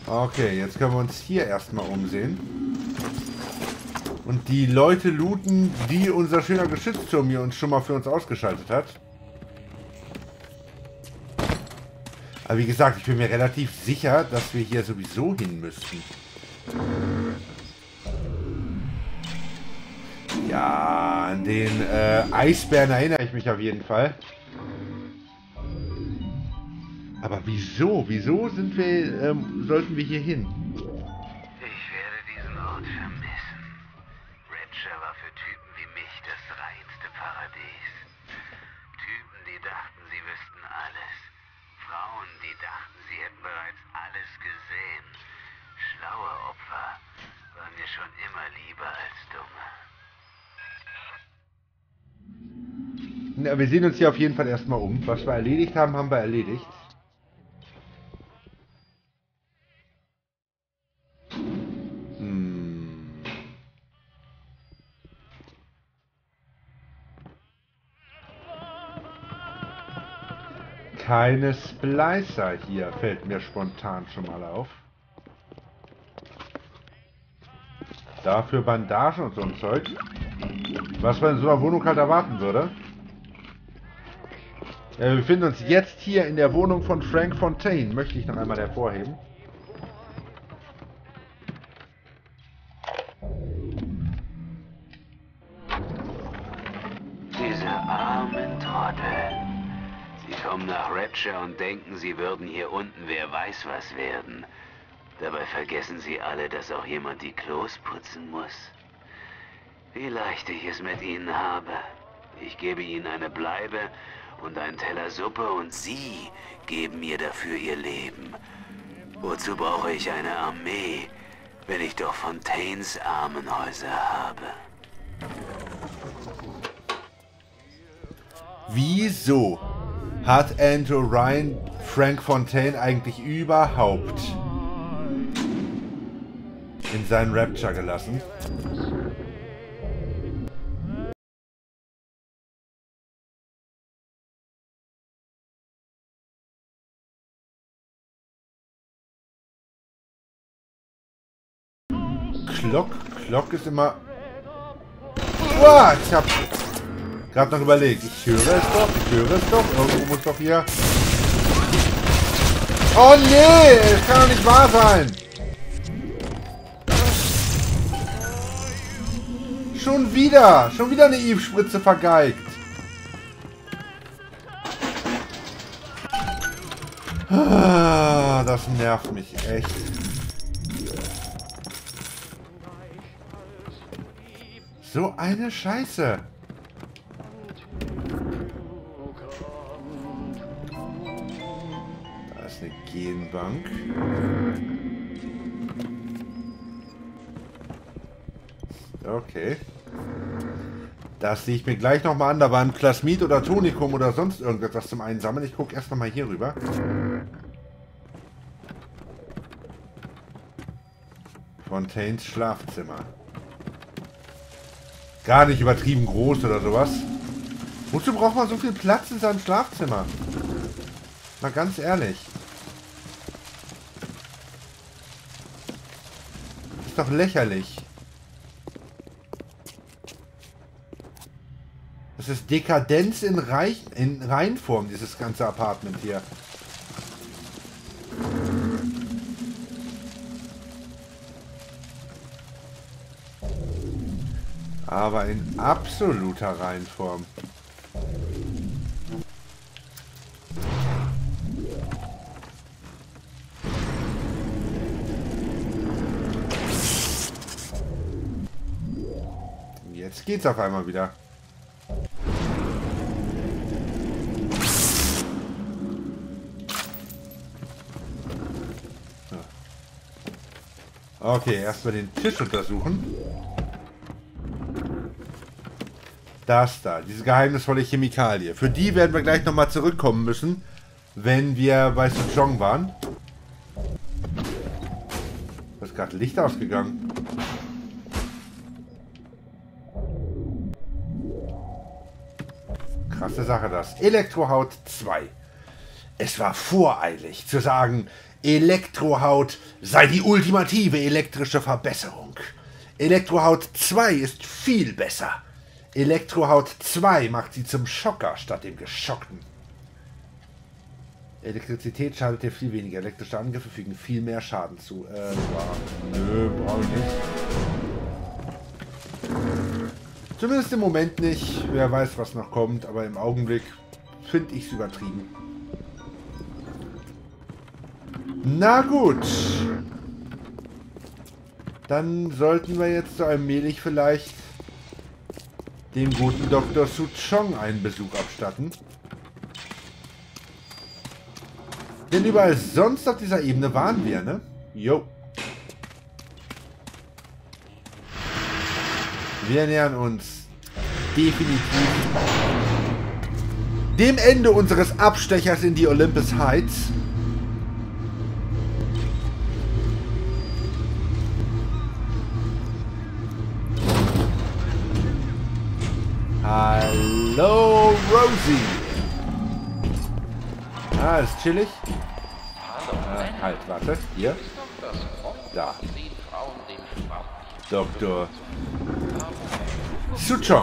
Okay, jetzt können wir uns hier erstmal umsehen. Und die Leute looten, die unser schöner Geschützturm hier uns schon mal für uns ausgeschaltet hat. Aber wie gesagt, ich bin mir relativ sicher, dass wir hier sowieso hin müssten. Ja, an den Eisbären erinnere ich mich auf jeden Fall. Aber wieso? Wieso sind wir, sollten wir hier hin? Ich werde diesen Ort vermissen. Rapture war für Typen wie mich das reinste Paradies. Typen, die dachten, sie wüssten alles. Frauen, die dachten, sie hätten bereits alles gesehen. Schlaue Opfer waren mir schon immer lieber als dumme. Na, wir sehen uns hier auf jeden Fall erstmal um. Was wir erledigt haben, haben wir erledigt. Keine Splicer hier, fällt mir spontan schon mal auf. Dafür Bandagen und so ein Zeug. Was man in so einer Wohnung halt erwarten würde. Wir befinden uns jetzt hier in der Wohnung von Frank Fontaine. Möchte ich noch einmal hervorheben. Diese armen Trottel. Sie kommen nach Rapture und denken, sie würden hier unten wer weiß was werden. Dabei vergessen sie alle, dass auch jemand die Klos putzen muss. Wie leicht ich es mit ihnen habe. Ich gebe ihnen eine Bleibe und einen Teller Suppe und sie geben mir dafür ihr Leben. Wozu brauche ich eine Armee, wenn ich doch Fontaines Armenhäuser habe? Wieso hat Andrew Ryan Frank Fontaine eigentlich überhaupt in seinen Rapture gelassen? Glock ist immer... Uah, ich hab gerade noch überlegt. Ich höre es doch. Irgendwo muss doch hier... Oh nee, es kann doch nicht wahr sein. Schon wieder eine Eve-Spritze vergeigt. Ah, das nervt mich echt. So eine Scheiße. Da ist eine Genbank. Okay. Das sehe ich mir gleich nochmal an. Da war ein Plasmid oder Tonikum oder sonst irgendetwas zum Einsammeln. Ich gucke erst nochmal hier rüber. Fontaines Schlafzimmer. Gar nicht übertrieben groß oder sowas. Wozu braucht man so viel Platz in seinem Schlafzimmer? Mal ganz ehrlich. Ist doch lächerlich. Das ist Dekadenz in Reinform, dieses ganze Apartment hier. Aber in absoluter Reinform. Jetzt geht's auf einmal wieder. Okay, erstmal den Tisch untersuchen. Das da, diese geheimnisvolle Chemikalie. Für die werden wir gleich nochmal zurückkommen müssen, wenn wir bei Sejong waren. Da ist gerade Licht ausgegangen. Krasse Sache das. Elektrohaut 2. Es war voreilig zu sagen, Elektrohaut sei die ultimative elektrische Verbesserung. Elektrohaut 2 ist viel besser. Elektrohaut 2 macht sie zum Schocker statt dem Geschockten. Elektrizität schadet dir viel weniger. Elektrische Angriffe fügen viel mehr Schaden zu. Nö, brauche ich nicht. Zumindest im Moment nicht. Wer weiß, was noch kommt. Aber im Augenblick finde ich es übertrieben. Na gut. Dann sollten wir jetzt so allmählich vielleicht dem guten Dr. Suchong einen Besuch abstatten. Denn überall sonst auf dieser Ebene waren wir, ne? Jo. Wir nähern uns definitiv dem Ende unseres Abstechers in die Olympus Heights. Hallo, Rosie. Ah, ist chillig. Halt, warte. Hier. Da. Dr. Suchong.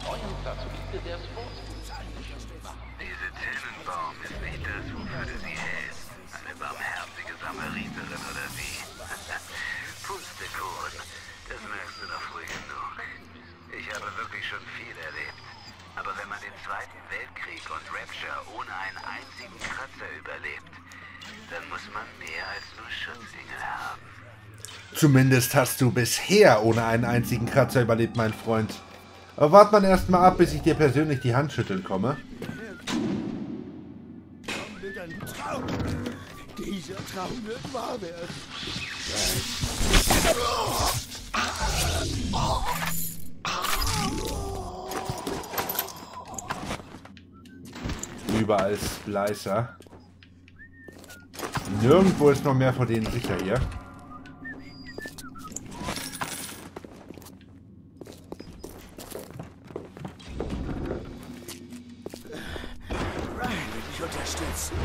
Diese Tennenbaum ist nicht das, wofür du sie hältst. Eine barmherzige Samariterin oder wie? Pustekuchen, das merkst du doch früh genug. Ich habe wirklich schon viel erlebt. Aber wenn man den Zweiten Weltkrieg und Rapture ohne einen einzigen Kratzer überlebt, dann muss man mehr als nur Schutzengel haben. Zumindest hast du bisher ohne einen einzigen Kratzer überlebt, mein Freund. Aber wart man erstmal ab, bis ich dir persönlich die Hand schütteln komme. Dieser Traum wird wahr werden. Überall Splicer. Nirgendwo ist noch mehr von denen sicher hier. Ryan wird mich unterstützen.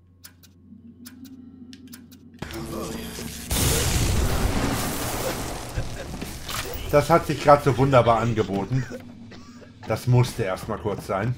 Das hat sich gerade so wunderbar angeboten. Das musste erstmal kurz sein.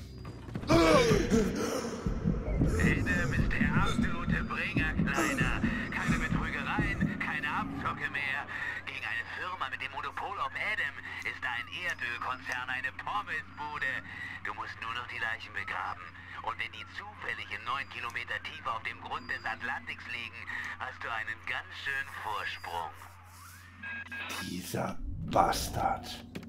Adam ist der absolute Bringer, Kleiner. Keine Betrügereien, keine Abzocke mehr. Gegen eine Firma mit dem Monopol auf Adam ist ein Erdölkonzern eine Pommesbude. Du musst nur noch die Leichen begraben. Und wenn die zufällig in 9 Kilometer Tiefe auf dem Grund des Atlantiks liegen, hast du einen ganz schönen Vorsprung. Dieser Bastard.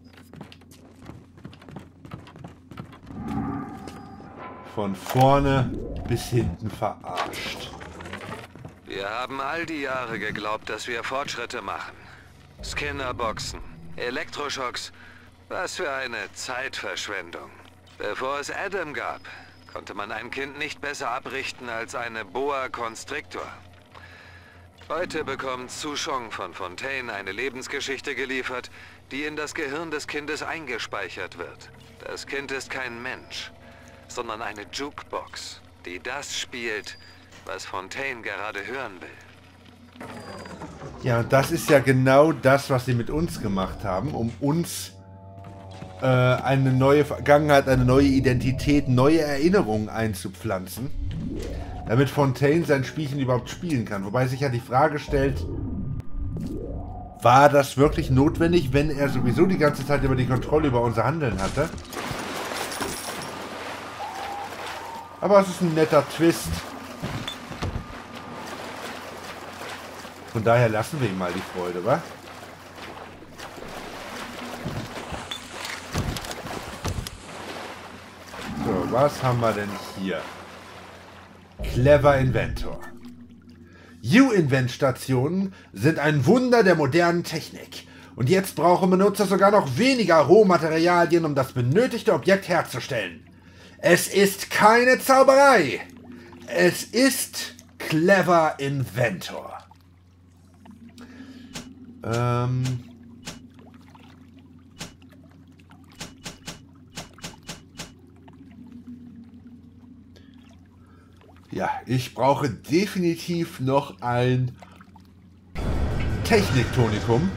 Von vorne bis hinten verarscht. Wir haben all die Jahre geglaubt, dass wir Fortschritte machen. Skinnerboxen, Elektroschocks, was für eine Zeitverschwendung. Bevor es Adam gab, konnte man ein Kind nicht besser abrichten als eine Boa Constrictor. Heute bekommt Suchong von Fontaine eine Lebensgeschichte geliefert, die in das Gehirn des Kindes eingespeichert wird. Das Kind ist kein Mensch, sondern eine Jukebox, die das spielt, was Fontaine gerade hören will. Ja, und das ist ja genau das, was sie mit uns gemacht haben, um uns eine neue Vergangenheit, eine neue Identität, neue Erinnerungen einzupflanzen, damit Fontaine sein Spielchen überhaupt spielen kann. Wobei sich ja die Frage stellt, war das wirklich notwendig, wenn er sowieso die ganze Zeit über die Kontrolle über unser Handeln hatte? Aber es ist ein netter Twist. Von daher lassen wir ihm mal die Freude, wa? So, was haben wir denn hier? Clever Inventor. U-Invent-Stationen sind ein Wunder der modernen Technik. Und jetzt brauchen Benutzer sogar noch weniger Rohmaterialien, um das benötigte Objekt herzustellen. Es ist keine Zauberei. Es ist Clever Inventor. Ja, ich brauche definitiv noch ein Techniktonikum.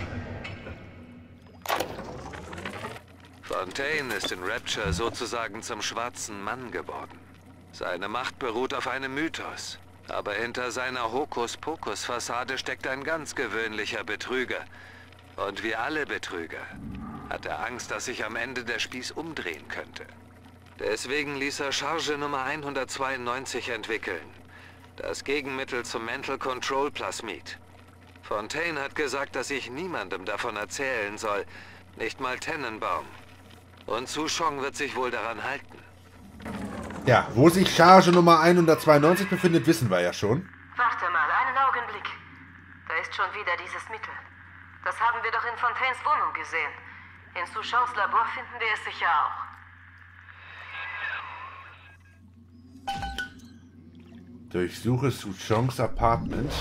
Fontaine ist in Rapture sozusagen zum schwarzen Mann geworden. Seine Macht beruht auf einem Mythos. Aber hinter seiner Hokuspokus-Fassade steckt ein ganz gewöhnlicher Betrüger. Und wie alle Betrüger hat er Angst, dass sich am Ende der Spieß umdrehen könnte. Deswegen ließ er Charge Nummer 192 entwickeln. Das Gegenmittel zum Mental Control Plasmid. Fontaine hat gesagt, dass ich niemandem davon erzählen soll. Nicht mal Tennenbaum. Und Suchong wird sich wohl daran halten. Ja, wo sich Charge Nummer 192 befindet, wissen wir ja schon. Warte mal, einen Augenblick. Da ist schon wieder dieses Mittel. Das haben wir doch in Fontaines Wohnung gesehen. In Suchongs Labor finden wir es sicher auch. Durchsuche Suchongs Apartment.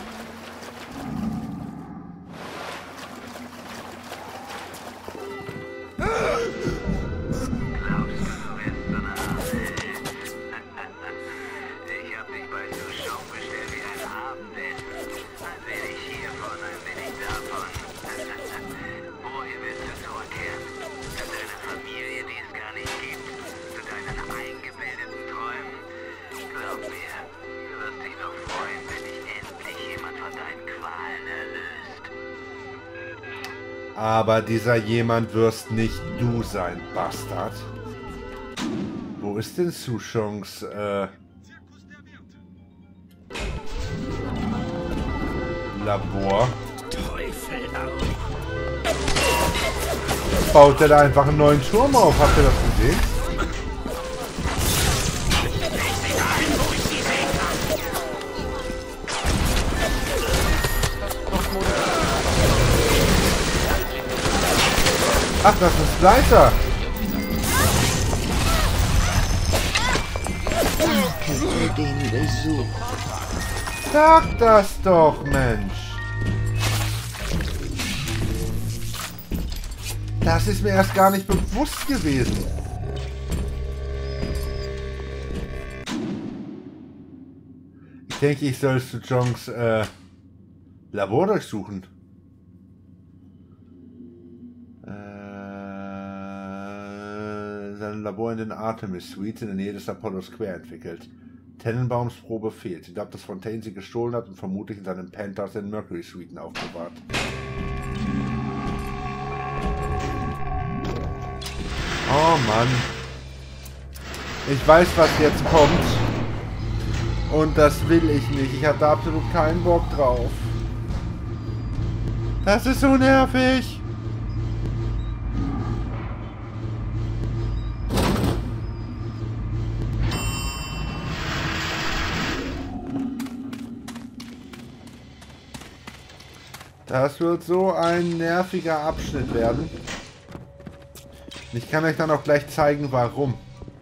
Aber dieser jemand wirst nicht du sein, Bastard. Wo ist denn Suchongs, Labor? Teufel auch. Baut er da einfach einen neuen Turm auf? Habt ihr das gesehen? Ach, das ist Leiter. Danke für den Besuch. Sag das doch, Mensch. Das ist mir erst gar nicht bewusst gewesen. Ich denke, ich soll Suchongs Labor durchsuchen. Sein Labor in den Artemis Suites in der Nähe des Apollo Square entwickelt. Tennenbaums Probe fehlt. Sie glaubt, dass Fontaine sie gestohlen hat und vermutlich in seinem Penthouse in Mercury Suiten aufbewahrt. Oh Mann. Ich weiß, was jetzt kommt. Und das will ich nicht. Ich habe da absolut keinen Bock drauf. Das ist so nervig. Das wird so ein nerviger Abschnitt werden. Ich kann euch dann auch gleich zeigen, warum.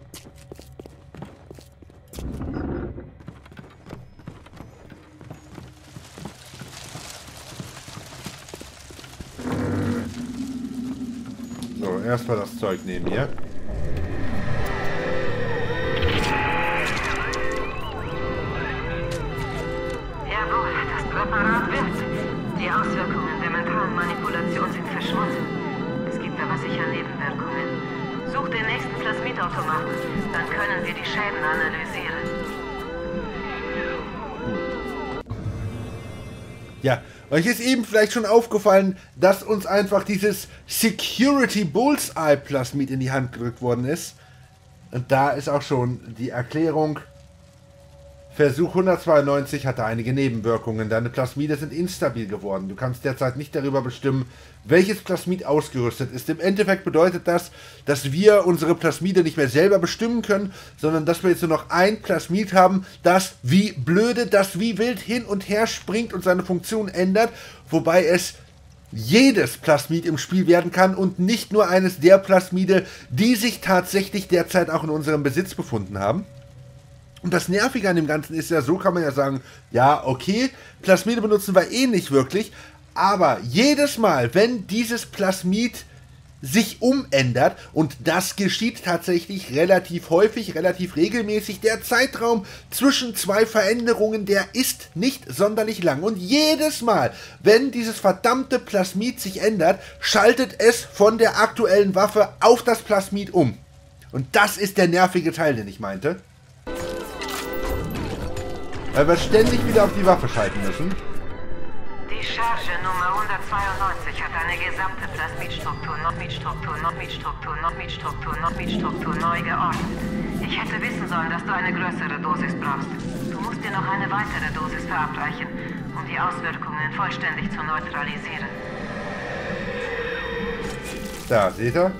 So, erstmal das Zeug nehmen hier. Jawohl, das Präparat wirkt. Die Auswirkungen der mentalen Manipulation sind verschwunden. Es gibt aber sicher Nebenwirkungen. Such den nächsten Plasmidautomaten, dann können wir die Schäden analysieren. Ja, euch ist eben vielleicht schon aufgefallen, dass uns einfach dieses Security Bullseye Plasmid in die Hand gedrückt worden ist. Und da ist auch schon die Erklärung. Versuch 192 hatte einige Nebenwirkungen. Deine Plasmide sind instabil geworden. Du kannst derzeit nicht darüber bestimmen, welches Plasmid ausgerüstet ist. Im Endeffekt bedeutet das, dass wir unsere Plasmide nicht mehr selber bestimmen können, sondern dass wir jetzt nur noch ein Plasmid haben, das wie blöde, das wie wild hin und her springt und seine Funktion ändert, wobei es jedes Plasmid im Spiel werden kann und nicht nur eines der Plasmide, die sich tatsächlich derzeit auch in unserem Besitz befunden haben. Und das Nervige an dem Ganzen ist ja, so kann man ja sagen, ja, okay, Plasmide benutzen wir eh nicht wirklich, aber jedes Mal, wenn dieses Plasmid sich umändert und das geschieht tatsächlich relativ häufig, relativ regelmäßig. Der Zeitraum zwischen zwei Veränderungen, der ist nicht sonderlich lang und jedes Mal, wenn dieses verdammte Plasmid sich ändert, schaltet es von der aktuellen Waffe auf das Plasmid um. Und das ist der nervige Teil, den ich meinte. Weil wir ständig wieder auf die Waffe schalten müssen. Die Charge Nummer 192 hat eine gesamte Plasmidstruktur neu geordnet. Ich hätte wissen sollen, dass du eine größere Dosis brauchst. Du musst dir noch eine weitere Dosis verabreichen, um die Auswirkungen vollständig zu neutralisieren. Da, seht ihr?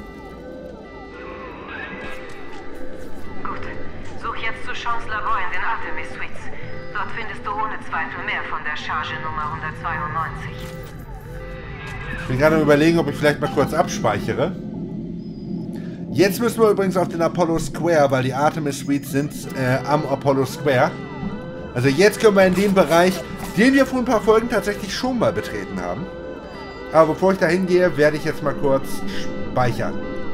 Gut. Such jetzt zu Sean's Labor in den Artemis Suites. Dort findest du ohne Zweifel mehr von der Charge Nummer 192. Ich bin gerade am Überlegen, ob ich vielleicht mal kurz abspeichere. Jetzt müssen wir übrigens auf den Apollo Square, weil die Artemis Suites sind am Apollo Square. Also jetzt können wir in den Bereich, den wir vor ein paar Folgen tatsächlich schon mal betreten haben. Aber bevor ich da hingehe, werde ich jetzt mal kurz speichern.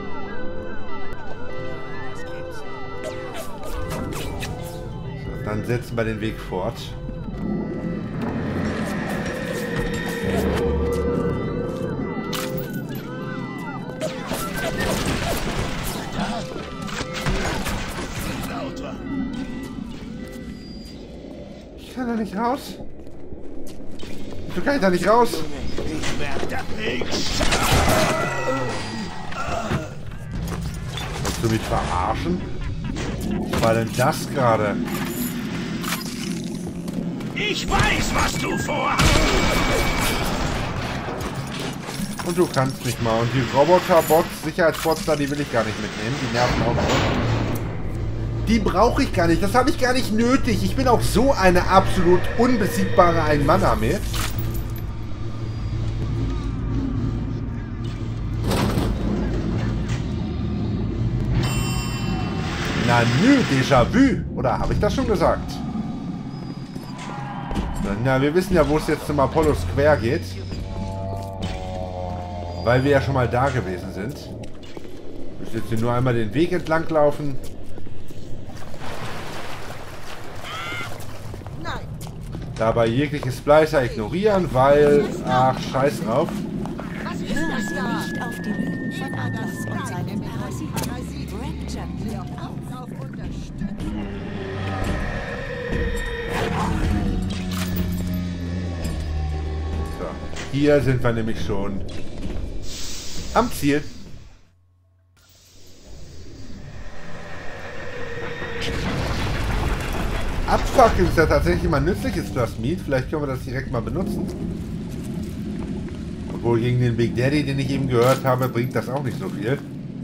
So, dann setzen wir den Weg fort. Ich kann da nicht raus. Wieso kann ich da nicht raus? Ich werde nichts. Willst du mich verarschen? Was war denn das gerade? Ich weiß, was du vorhast. Und du kannst nicht mal. Und die Roboter-Bots, Sicherheitsbots da, die will ich gar nicht mitnehmen. Die nerven auch noch. Die brauche ich gar nicht. Das habe ich gar nicht nötig. Ich bin auch so eine absolut unbesiegbare Ein-Mann-Armee. Na nö, Déjà-vu. Oder habe ich das schon gesagt? Na, wir wissen ja, wo es jetzt zum Apollo Square geht. Weil wir ja schon mal da gewesen sind. Wir müssen jetzt hier nur einmal den Weg entlang laufen. Dabei jegliche Splicer ignorieren, weil... Ach, scheiß drauf. Hören Sie nicht auf die Lügen von Atlas und seinen Parasiten. Rapture blickt auf. So, hier sind wir nämlich schon am Ziel. Abfackeln ist ja tatsächlich mal ein nützliches Plasmid. Vielleicht können wir das direkt mal benutzen. Obwohl gegen den Big Daddy, den ich eben gehört habe, bringt das auch nicht so viel.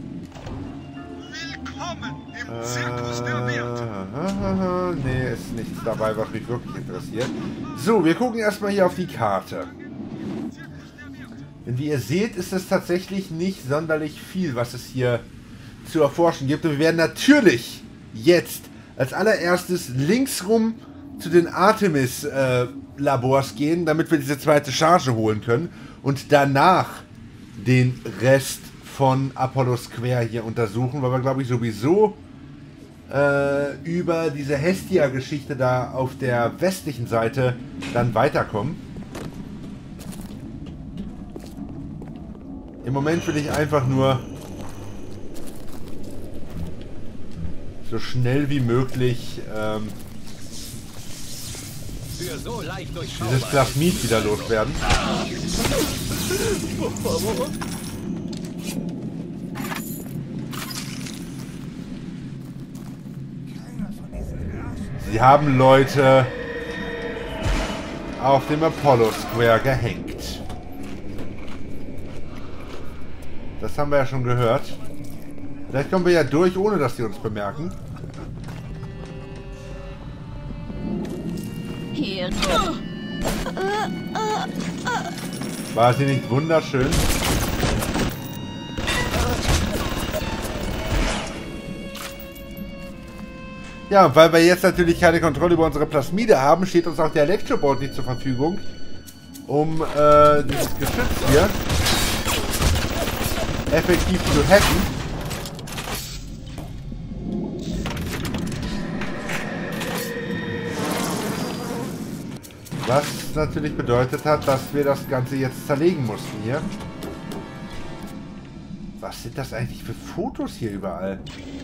Willkommen im Zirkus der Werte. Nee, ist nichts dabei, was mich wirklich interessiert. So, wir gucken erstmal hier auf die Karte. Denn wie ihr seht, ist es tatsächlich nicht sonderlich viel, was es hier zu erforschen gibt. Und wir werden natürlich jetzt als allererstes linksrum zu den Artemis-Labors gehen, damit wir diese zweite Charge holen können. Und danach den Rest von Apollo Square hier untersuchen, weil wir, glaube ich, sowieso über diese Hestia-Geschichte da auf der westlichen Seite dann weiterkommen. Im Moment will ich einfach nur so schnell wie möglich dieses Plasmid wieder loswerden. Sie haben Leute auf dem Apollo Square gehängt. Das haben wir ja schon gehört. Vielleicht kommen wir ja durch, ohne dass sie uns bemerken. Hier. War sie nicht wunderschön? Ja, und weil wir jetzt natürlich keine Kontrolle über unsere Plasmide haben, steht uns auch der Elektroboard nicht zur Verfügung, um dieses Geschütz hier effektiv zu hacken. Was natürlich bedeutet hat, dass wir das Ganze jetzt zerlegen mussten hier. Was sind das eigentlich für Fotos hier überall?